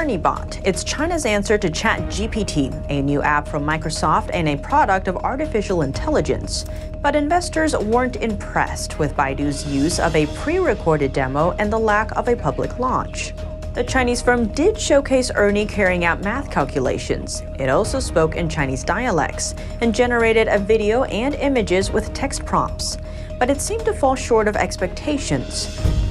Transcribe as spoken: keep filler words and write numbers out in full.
Ernie bot. It's China's answer to ChatGPT, a new app from Microsoft and a product of artificial intelligence. But investors weren't impressed with Baidu's use of a pre-recorded demo and the lack of a public launch. The Chinese firm did showcase Ernie carrying out math calculations. It also spoke in Chinese dialects and generated a video and images with text prompts. But it seemed to fall short of expectations.